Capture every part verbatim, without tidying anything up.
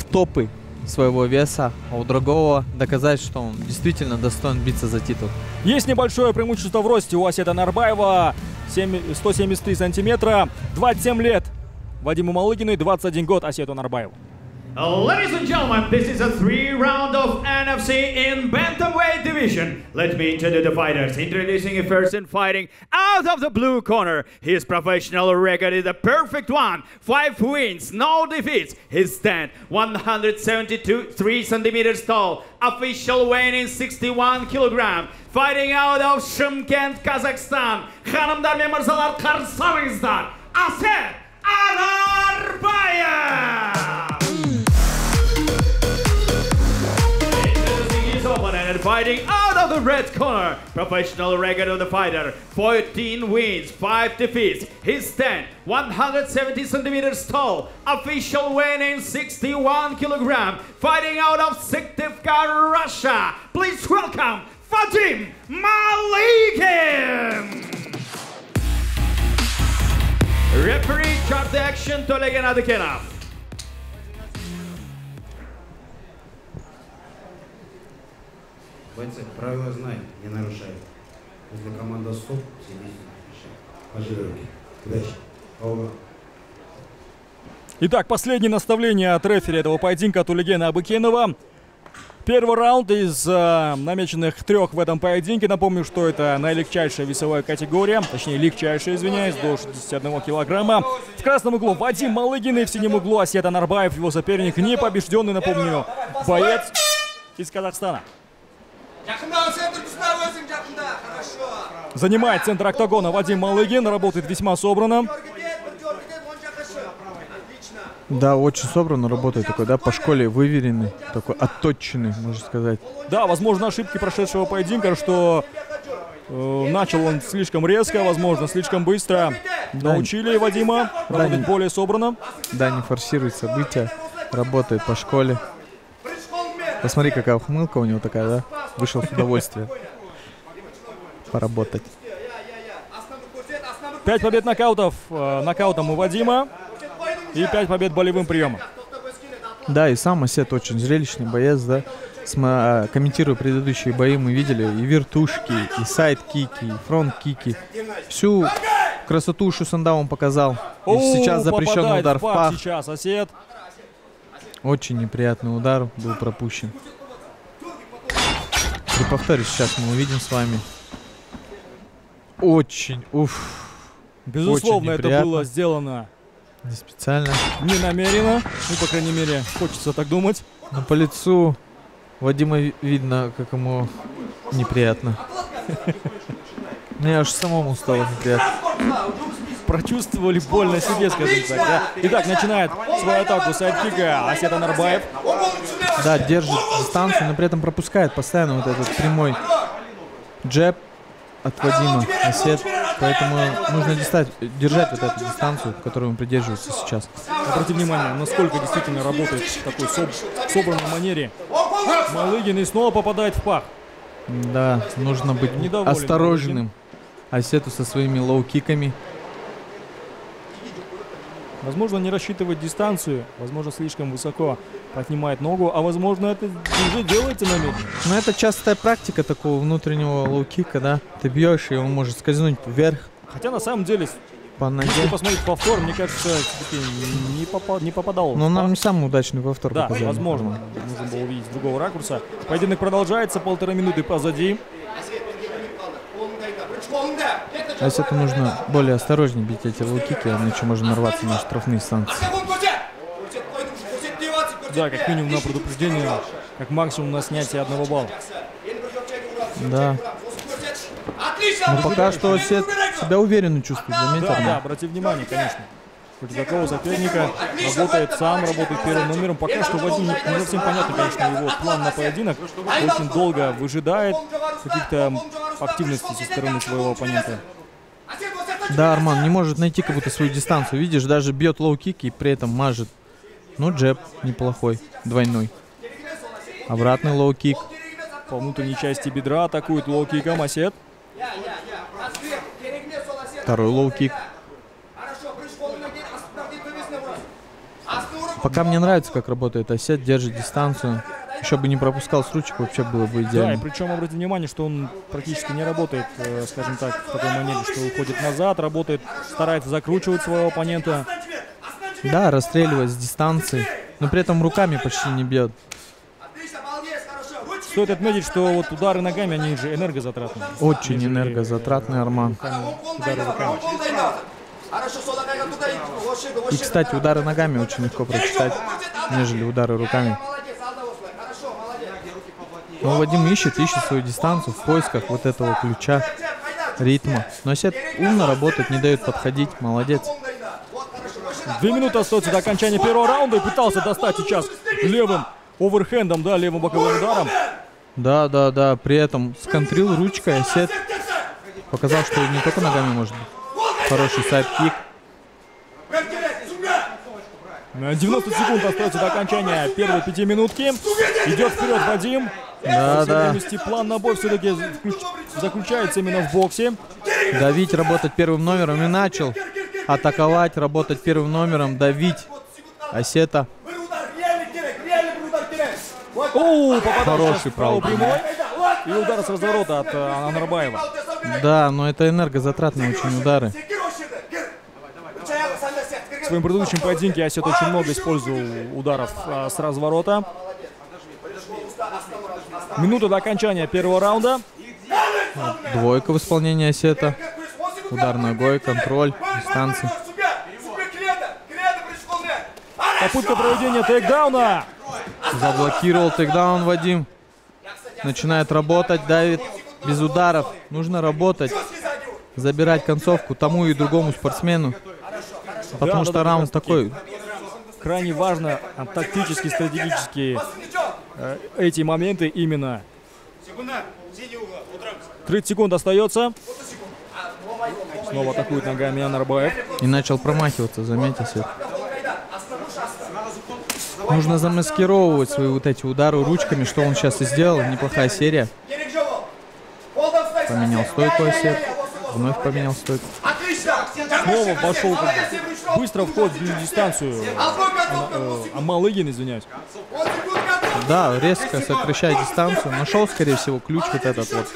топы своего веса, а у другого доказать, что он действительно достоин биться за титул. Есть небольшое преимущество в росте у Асета Нарбаева. сто семьдесят три сантиметра, двадцать семь лет Вадиму Малыгину и двадцать один год Асету Нарбаеву. Ladies and gentlemen, this is a three round of N F C in bantamweight division. Let me introduce the fighters. Introducing first in fighting out of the blue corner. His professional record is a perfect one. Five wins, no defeats. His stand one hundred seventy-two, three centimeters tall. Official weight in sixty-one kilogram. Fighting out of Shymkent, Kazakhstan. Hanımlar ve mırzalar karşınızda Aset Narbayev. And fighting out of the red corner, professional record of the fighter, fourteen wins, five defeats. His stand, one hundred seventy centimeters tall. Official weight in sixty-one kilogram. Fighting out of Syktyvkar, Russia. Please welcome Vadim Malygin. Referee chart the action, Tolegen Adukenov. Бойцы, правила знай, не нарушай. Если команда стоп, сидите. Пожирки. Удачи. Over. Итак, последнее наставление от рефери этого поединка Тулегена Абыкенова. Первый раунд из э, намеченных трех в этом поединке. Напомню, что это наилегчайшая весовая категория, точнее легчайшая, извиняюсь, до шестидесяти одного килограмма. В красном углу Вадим Малыгин и в синем углу Асет Нарбаев, его соперник, непобежденный, напомню, боец из Казахстана. Занимает центр октагона Вадим Малыгин, работает весьма собрано. Да, очень собранно работает, такой, да, по школе выверенный, такой отточенный, можно сказать. Да, возможно, ошибки прошедшего поединка, что э, начал он слишком резко, возможно, слишком быстро. Да. Научили Вадима работать да, не, более собрано. Да, не форсирует события, работает по школе. Посмотри, какая ухмылка у него такая, да? Вышел с удовольствием поработать. Пять побед нокаутов, э, нокаутом у Вадима. И пять побед болевым приемом. Да, и сам Асет очень зрелищный боец, да. Сма комментируя предыдущие бои, мы видели и вертушки, и сайд-кики, и фронт-кики. Всю красоту Шусанда он показал. И О, сейчас запрещенный удар в пах. Сейчас Асет. Очень неприятный удар был пропущен. При повторе сейчас мы увидим с вами. Очень, уф. Безусловно, очень это было сделано не специально. Не намеренно. Ну, по крайней мере, хочется так думать. Но по лицу Вадима видно, как ему неприятно. Мне аж самому стало неприятно. Прочувствовали боль на себе, скажем так, да? Итак, начинает свою атаку сайдкика Асет Нарбаев. Да, держит дистанцию, но при этом пропускает постоянно вот этот прямой джеб от Вадима Асет. Поэтому нужно держать, держать вот эту дистанцию, которую он придерживается сейчас. Обратите внимание, насколько действительно работает в такой соб собранной манере Малыгин, и снова попадает в пах. Да, нужно быть недоволен осторожным Асету со своими лоу-киками. Возможно, не рассчитывает дистанцию, возможно, слишком высоко поднимает ногу, а возможно, это уже делается намеренно. Но это частая практика такого внутреннего лоу-кика, да? Ты бьешь, и он может скользнуть вверх. Хотя на самом деле, по ноге. Если посмотреть повтор, мне кажется, не, попад, не попадал. Но нам не самый удачный повтор Да, показали. возможно. Нужно было увидеть с другого ракурса. Поединок продолжается, полтора минуты позади. Если это нужно более осторожнее бить эти лоу-кики, иначе можно нарваться на штрафные санкции. Да, как минимум на предупреждение, как максимум на снятие одного балла. Да. Но пока что Асет себя уверенно чувствует, заметил? Да, да, обрати внимание, конечно. Против такого соперника работает сам, работает первым номером. Пока что Вадим не, не совсем понятно, конечно, его план на поединок. Очень долго выжидает каких-то активностей со стороны своего оппонента. Да, Арман не может найти какую-то свою дистанцию. Видишь, даже бьет лоу-кики и при этом мажет. Ну, джеб неплохой, двойной. Обратный лоу-кик. По внутренней части бедра атакует лоу-киком Асет. Второй лоу-кик. Пока мне нравится, как работает Осет, держит дистанцию. Еще бы не пропускал с ручек, вообще было бы идеально. Да, и причем обратите внимание, что он практически не работает, э, скажем так, в такой манере, что уходит назад, работает, старается закручивать своего оппонента. Да, расстреливает с дистанции, но при этом руками почти не бьет. Стоит отметить, что вот удары ногами, они же энергозатратные. Очень энергозатратный Арман. Удары руками. И, кстати, удары ногами очень легко прочитать, нежели удары руками. Но Вадим ищет, ищет свою дистанцию в поисках вот этого ключа, ритма. Но Осет умно работает, не дает подходить. Молодец. Две минуты остается до окончания первого раунда и пытался достать сейчас левым оверхендом, да, левым боковым ударом. Да, да, да. При этом сконтрил ручкой Осет. Показал, что не только ногами может быть. Хороший сайд-кик. девяносто секунд остается до окончания первой пятиминутки. Идет вперед Вадим. Да, да. План на бой все-таки заключается именно в боксе. Давить, работать первым номером и начал атаковать, работать первым номером, давить Осета. Оу, хороший правый прямой. И удар с разворота от uh, Анарбаева. Да, но это энергозатратные очень удары. В своем предыдущем поединке Осет очень много использовал ударов uh, с разворота. Минута до окончания первого раунда. Двойка в исполнении Осета. Удар ногой, контроль, дистанция. Попытка проведения тейкдауна. Заблокировал тейкдаун Вадим. Начинает работать, давит без ударов. Нужно работать, забирать концовку тому и другому спортсмену. Потому да, что да, раунд такой. Крайне важно а, тактически, стратегически э, эти моменты именно. тридцать секунд остается. Снова атакует ногами Анарбаев. И начал промахиваться, заметьте себе. Нужно замаскировывать свои вот эти удары ручками, что он сейчас и сделал. Неплохая серия. Поменял стойку Осет. Вновь поменял стойку. Снова вошел быстро вход в дистанцию. Амалыгин, извиняюсь. Да, резко сокращает дистанцию. Нашел, скорее всего, ключ вот этот вот.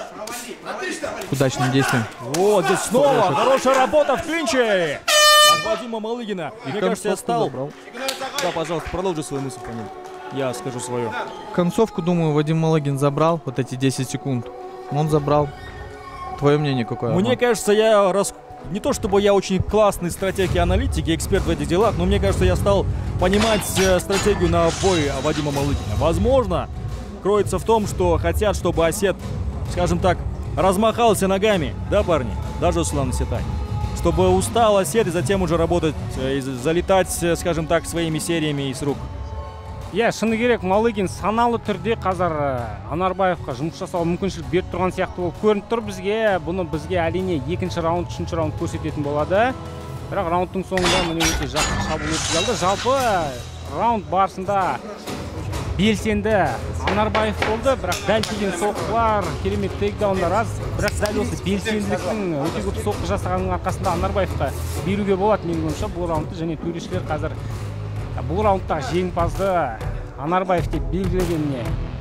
К удачным действиям. Вот здесь снова хорошая работа в клинче от Вадима Малыгина. И мне кажется, я стал... Забрал. Да, пожалуйста, продолжи свою мысль по ним. Я скажу свою. Концовку, думаю, Вадим Малыгин забрал. Вот эти десять секунд. Он забрал. Твое мнение какое? Мне Арман? кажется, я рас... не то чтобы я очень классный стратег и аналитик, и эксперт в этих делах, но мне кажется, я стал понимать э, стратегию на бой Вадима Малыгина. Возможно, кроется в том, что хотят, чтобы Осет, скажем так, размахался ногами, да, парни? Даже Руслан Осетай. Чтобы устал Осет и затем уже работать, э, и залетать, э, скажем так, своими сериями из рук. Иә, шыны керек, Малыгин саналы түрде қазір Анарбаевқа жұмыс жасауға мүмкіншілік беріп тұрған сияқты болып көрініп тұр бізге. Бұны бізге әрине екінші раунд, үшінші раунд көрсететін болады. Бірақ раундтың соңында міне өте жақсы шабуыл өткізілді. Жалпы раунд барысында белсенді Анарбаев болды, бірақ дәл тиген соққылар, керемет тейкдаундар аз. Бірақ дәл осы белсенділіктің өте көп соққы жасағанның арқасында Анарбаевқа беруге болады менің ойымша бұл раундты, және төрешілер қазір бұл раундта жеңімпазды Анарбаев деп белгілегеніне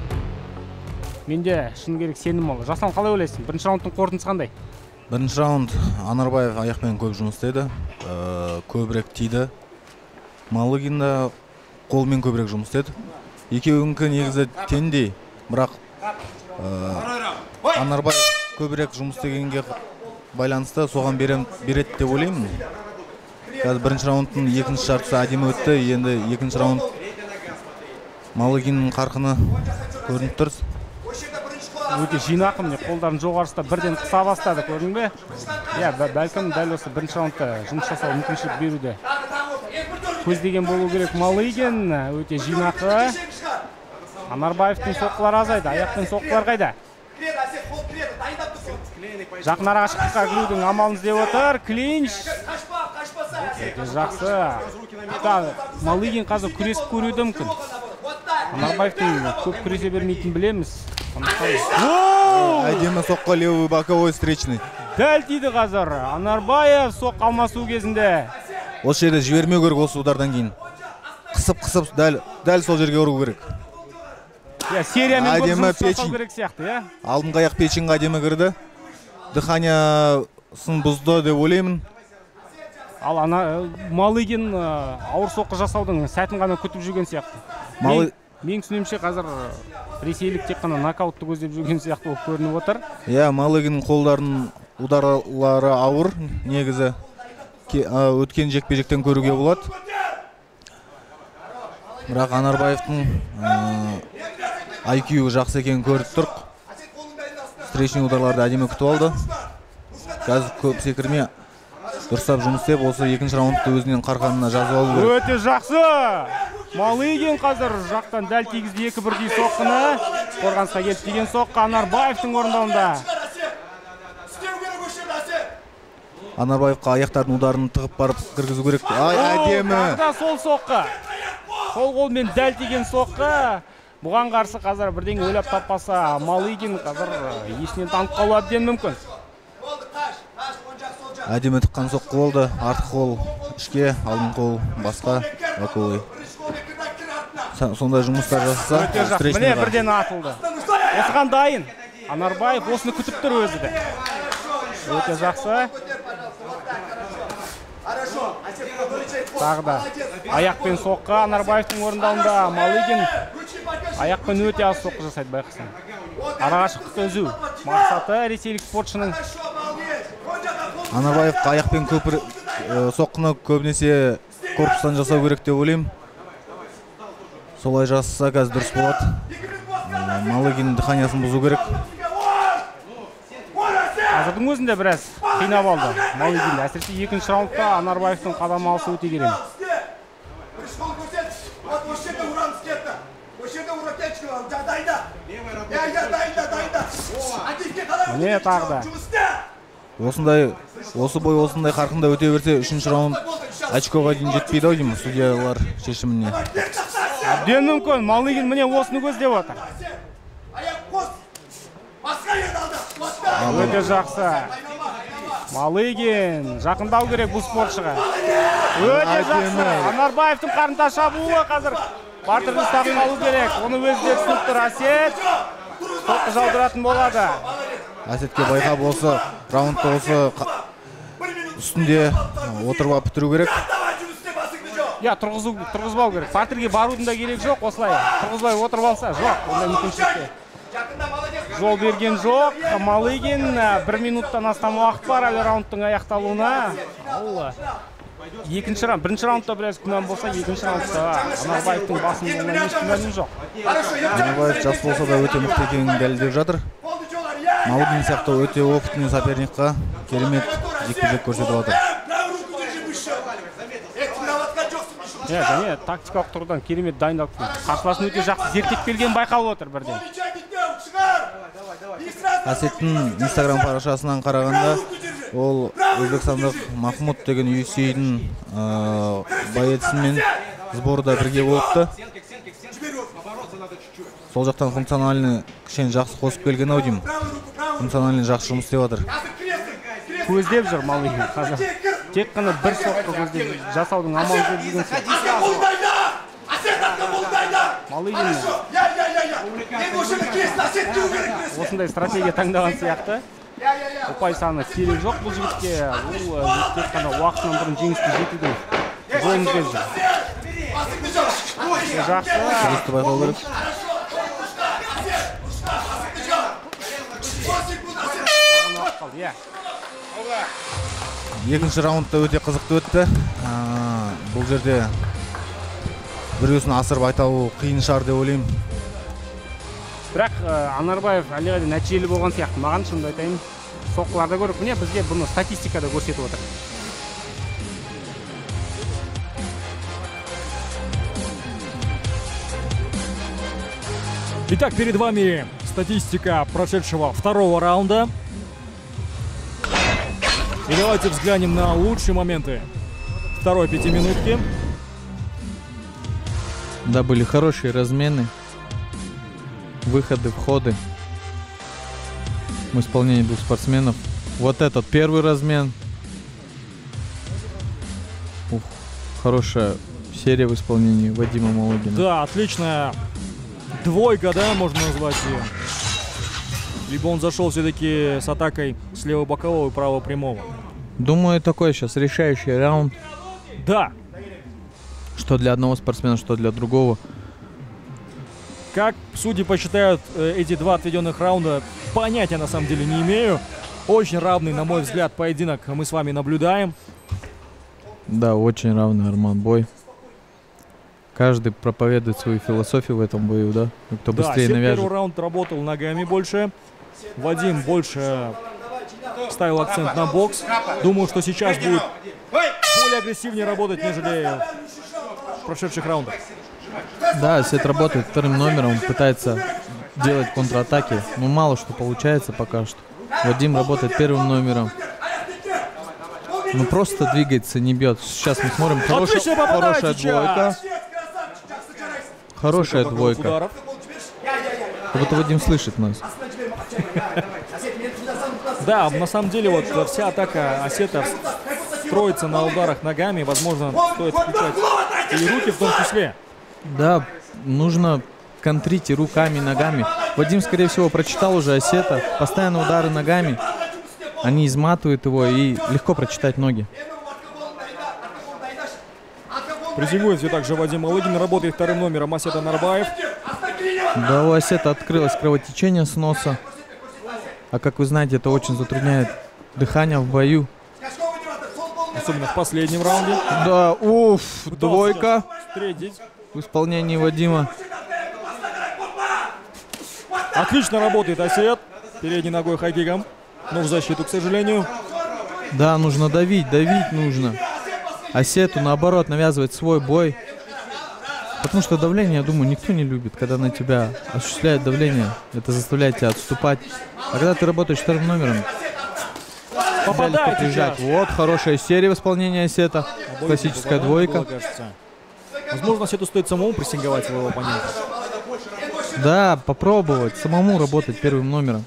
менде шыны керек сенім мол. Жасан, қалай ойлайсың? Бірінші раундтың қорытындысы қандай? Бірінші раунд Анарбаев аяқпен көп жұмыс істеді, көбірек тиді. Малыгин да қолмен көбірек жұмыс істеді. Екеуінікі негізі теңдей, бірақ Анарбаев көбірек жұмыс істегенге байланысты соған береді деп ойлаймын. Қазір бірінші раундтың екінші жартысы әдемі өтті, енді екінші раунд Малыгиннің қарқыны көрініп тұр. Өте жинақы, міне қолдарын жоғарыста бірден қыса бастады, көрдің бе? Иә, бәлкім дәл осы бірінші раундта жұмыс жасау мүмкіншілік беруде көздеген болу керек. Малыгин өте жинақы. Анарбаевтың соққылары азайды, аяқпен соққылар қайда? Жақын араға шыққыға кірудің амалын іздеп отыр. Клинч. Жақсы. Малыгин қазір күресіп көруі мүмкін. Анарбаевтың көп күресе бермейтінін білеміз. Әдемі соққы левый боковой встречный. Дәл тиді қазір. Анарбаев соққы алмасу кезінде. Осы жерде жібермеу керек осы удардан кейін. қысып-қысып дәл дәл сол жерге ұру керек. Иә, сериямен көп Әдемі жұмыс жасау печень. керек сияқты, иә. Алдыңғы аяқ печеньге әдемі кірді. Дыханиясын бұзды деп ойлаймын. Ал ана Малыгин ауыр соққы жасаудың сәтін ғана күтіп жүрген сияқты. Малы- Мен түсінемше қазір ресейлік тек қана нокаутты көздеп жүрген сияқты болып көрініп отыр. Иә, Малыгиннің қолдарының ударлары ауыр негізі. Ке- а, Өткен жекпе-жектен көруге болады. Бірақ Анарбаевтың ай кью жақсы екенін көріп тұрық. Встречный ударларды әдемі күтіп алды. Қазір көп секірме дұрыстап жұмыс істеп, осы екінші раундты өзінен қарқанына жазып алу керек. Өте жақсы. Малыгин қазір жақтан дәл тигізді екі бірдей соққыны. Қорғанысқа келіп тиген соққы Анарбаевтың орындауында. Анарбаевқа аяқтардың ударын тығып барып кіргізу керек. Ай, әдемі. Тағы да сол соққы. Сол қолмен дәл тиген соққы. Бұған қарсы қазір бірдеңе ойлап таппаса, Малыгин қазір есінен танып қалу әбден мүмкін. Әдемі тыққан соққы болды. Артқы қол ішке, алдың қол басқа, боковой. Сондай жұмыстар жасаса, Өте жақсы. Міне бірден атылды. Осыған дайын. Анарбаев осыны күтіп тұр өзі де. Өте жақсы. Тағы да аяқпен соққы Анарбаевтың орындауында. Малыгин аяқпен өте аз соққы жасайды, байқасаң. Арақашықтықты үзу мақсаты ресейлік спортшының. Анарбаевқа аяқпен көпір соққыны көбінесе корпустан жасау керек деп ойлаймын. Солай жасаса қазір дұрыс болады. Малыгин дыханиясын бұзу керек. Қазірдің өзінде біраз қинап алды Малыгин. Әсіресе екінші раундта Анарбаевтың қадам алысы өте керек. Міне тағы да. Осындай, осы бой осындай қарқында өте берсе, үшінші раунд очкоға дейін жетпейді ау деймін судьялар шешіміне. Әбден мүмкін. Малыгин міне осыны көздеп отыр. Өте жақсы. Малыгин жақындау керек бұл спортшыға. Өте жақсы. Анарбаевтың қарымта шабуылы қазір партерлі ұстап қалу керек. Оны өзі де түсініп тұр. Әсет соққы жаудыратын болады. Әсетке байқап осы раундта осы үстінде отырып алып бітіру керек. Я, тұрғызбау керек. Партерге барудың да керек жоқ, осылай. Тұрғызбай отырып алса, жоқ. Ондай мүмкіншілікке жол берген жоқ. Малыгин бір минуттан астам уақыт бар әлі раундтың аяқталуына. Ал екінші раунд, бірінші раундта біраз күмән болса, екінші раундта Анарбаевтың басым болуына еш күмәнім жоқ. Анарбаев жас болса да өте мықты екенін дәлелдеп жатыр. Малыгин сияқты өте опытный соперникқа керемет жекпе-жек көрсетіп жатыр. Иә, және тактикалық тұрғыдан керемет дайындалып келді. Қарсыласын өте жақсы зерттеп келген байқалып отыр бірден. Әсеттің инстаграм парақшасынан қарағанда, ол өзбекстандық Махмуд деген ю эф си-дің боецімен сборда бірге болыпты. Сол жақтан функциональный кішкене жақсы қосып келген ау деймін. Функциональный жақсы жұмыс істеп жатыр. Көздеп жүр Малыгин қазір. Тек қана бір соққы көздеп жасаудың амалын іздеп жүрген сияқты. Малыгин осындай стратегия таңдаған сияқты. Ұпай саны керек жоқ бұл жігітке. Бұл тек қана уақытынан бұрын жеңіске жетудің жолын іздеп жүр. Жақсы. Дұрысты байқау керек. Екінші раундта өте қызықты өтті. Бұл жерде біреусін асырып айтау қиын шығар деп ойлаймын. Бірақ Анарбаев әліғайда нәтижелі болған сияқты. Маған шынымды айтайын, соққыларда көріп, міне бізге бұны статистикада көрсетіп отыр. Итак, перед вами статистика прошедшего второго раунда. И давайте взглянем на лучшие моменты второй пятиминутки. Да, были хорошие размены, выходы, входы в исполнении двух спортсменов. Вот этот первый размен. Ух, хорошая серия в исполнении Вадима Малыгина. Да, отличная двойка, да, можно назвать ее. Либо он зашел все-таки с атакой с левого бокового и правого прямого. Думаю, такой сейчас решающий раунд. Да. Что для одного спортсмена, что для другого. Как судьи посчитают э, эти два отведенных раунда, понятия на самом деле не имею. Очень равный, на мой взгляд, поединок мы с вами наблюдаем. Да, очень равный, Арман, бой. Каждый проповедует свою философию в этом бою, да? И кто Да, быстрее Сет навяжет. первый раунд работал ногами больше. Вадим больше ставил акцент на бокс. Думаю, что сейчас будет более агрессивнее работать, нежели в прошедших раундах. Да, Сет работает вторым номером, пытается делать контратаки, но мало что получается пока что. Вадим работает первым номером. Ну просто двигается, не бьет. Сейчас мы смотрим. Хорошая, хорошая двойка. Хорошая двойка. Как будто Вадим слышит нас. Да, на самом деле вот вся атака Осета строится на ударах ногами. Возможно, стоит включать и руки в том числе. Да, нужно контрить и руками, и ногами. Вадим, скорее всего, прочитал уже Осета. Постоянно удары ногами. Они изматывают его, и легко прочитать ноги. Презентуется также Вадим Малыгин. Работает вторым номером Осет Анарбаев. Да, у Осета открылось кровотечение с носа. А как вы знаете, это очень затрудняет дыхание в бою. Особенно в последнем раунде. Да, уф, двойка Встретить. в исполнении Вадима. Отлично работает Осет. Передней ногой хайкиком. Но в защиту, к сожалению. Да, нужно давить, давить нужно. Осету, наоборот, навязывать свой бой. Потому что давление, я думаю, никто не любит, когда на тебя осуществляет давление. Это заставляет тебя отступать. А когда ты работаешь вторым номером, Попадает сейчас. Вот, хорошая серия в исполнении Осета. Классическая двойка. Было, возможно, Осету стоит самому прессинговать своего оппонента. Да, попробовать самому работать первым номером.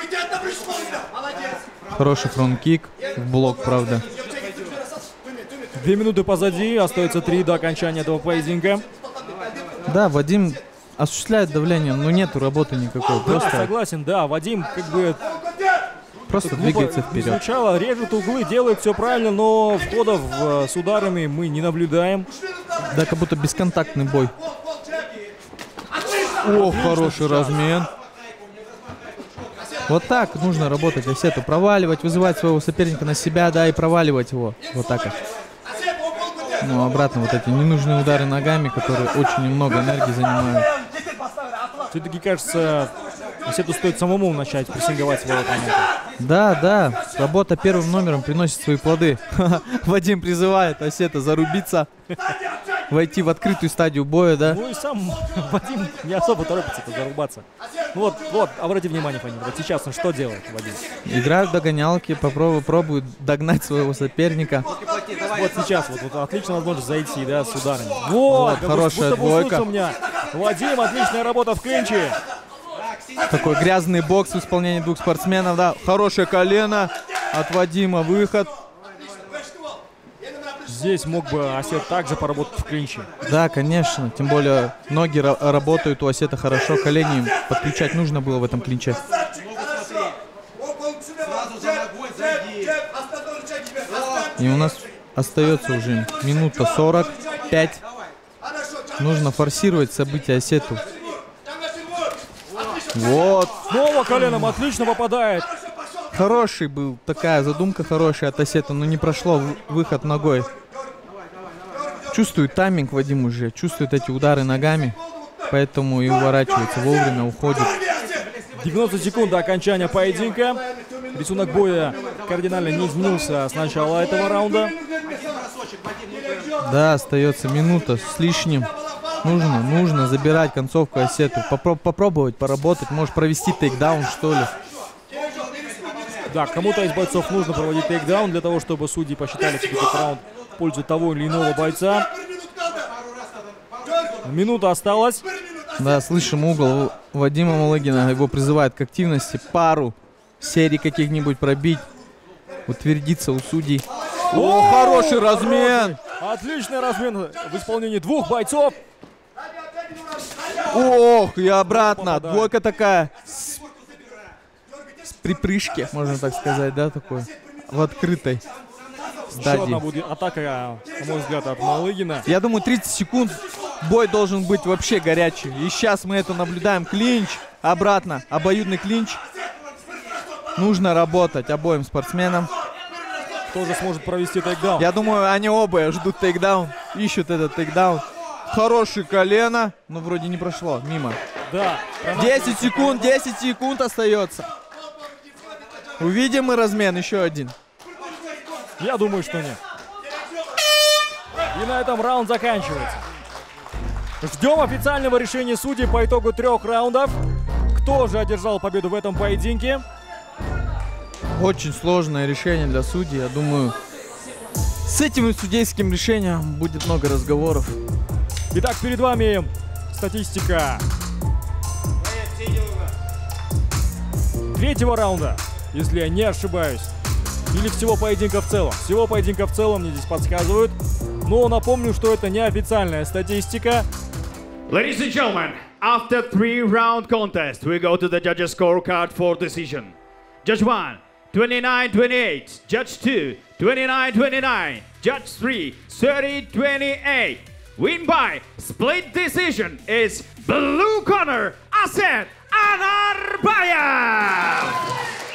Хороший фронт-кик. В блок, правда. Две минуты позади. Остается три до окончания этого поединка. Да, Вадим осуществляет давление, но нету работы никакой. Да, Просто, согласен, да. Вадим как бы просто глупо двигается вперед. Сначала режет углы, делает все правильно, но входов э, с ударами мы не наблюдаем. Да, как будто бесконтактный бой. О, хороший размен. Вот так нужно работать Осету. Проваливать, вызывать своего соперника на себя, да, и проваливать его. Вот так. Ну, обратно вот эти ненужные удары ногами, которые очень много энергии занимают. Все-таки, кажется, Осету стоит самому начать прессинговать своего оппонента. Да, да, работа первым номером приносит свои плоды. Вадим призывает Осета зарубиться, войти в открытую стадию боя, да? Ну и сам Вадим не особо торопится-то зарубаться. Ну вот, вот, обрати внимание, Фанин, вот сейчас он что делает, Вадим? Играют в догонялки, попробуй, пробуют догнать своего соперника. Вот сейчас, вот, вот отличная возможность зайти, да, с ударами. Вот, Вот, хорошая будто бы двойка. услышал меня. Вадим, отличная работа в клинче. Такой грязный бокс в исполнении двух спортсменов, да. Хорошее колено от Вадима, выход. Здесь мог бы Осет также поработать в клинче. Да, конечно, тем более ноги ра- работают у Осета хорошо, колени подключать нужно было в этом клинче. И у нас остается уже минута сорок пять. Нужно форсировать события Осету. Вот. Снова коленом отлично попадает. Хороший был, такая задумка хорошая от Осета, но не прошло в- выход ногой. Чувствует тайминг Вадим уже, чувствует эти удары ногами, поэтому и уворачивается вовремя, уходит. девяносто секунд до окончания поединка. Рисунок боя кардинально не изменился с начала этого раунда. Да, остается минута с лишним. Нужно, нужно забирать концовку Осету, попро- попробовать поработать, может провести тейкдаун, что ли. Да, кому-то из бойцов нужно проводить тейкдаун для того, чтобы судьи посчитали этот раунд в пользу того или иного бойца. Минута осталась. Да, слышим угол Вадима Малыгина, его призывают к активности, пару серий каких-нибудь пробить, утвердиться у судей. О, хороший размен. Отличный размен в исполнении двух бойцов. Ох, и обратно. Попадает. Двойка такая. С, с припрыжки, можно так сказать, да, такой. В открытой Еще одна стадии. будет атака, на мой взгляд, от Малыгина. Я думаю, тридцать секунд бой должен быть вообще горячий. И сейчас мы это наблюдаем. Клинч. Обратно. Обоюдный клинч. Нужно работать обоим спортсменам. Кто же сможет провести тейкдаун? Я думаю, они оба ждут тейкдаун. Ищут этот тейкдаун. Хорошее колено. Но вроде не прошло. Мимо. Да. десять секунд. десять секунд остается. Увидим мы размен. Еще один. Я думаю, что нет. И на этом раунд заканчивается. Ждем официального решения судей по итогу трех раундов. Кто же одержал победу в этом поединке? Очень сложное решение для судей. Я думаю, с этим судейским решением будет много разговоров. Итак, перед вами статистика третьего раунда, если я не ошибаюсь. Или всего поединка в целом. Всего поединка в целом мне здесь подсказывают. Но напомню, что это неофициальная статистика. Ladies and gentlemen, after three round contest, we go to the judges scorecard for decision. Judge one, twenty-nine twenty-eight. Judge two, twenty-nine twenty-nine. Judge three, thirty twenty-eight. Win by split decision is blue corner, Asset Anarbayev.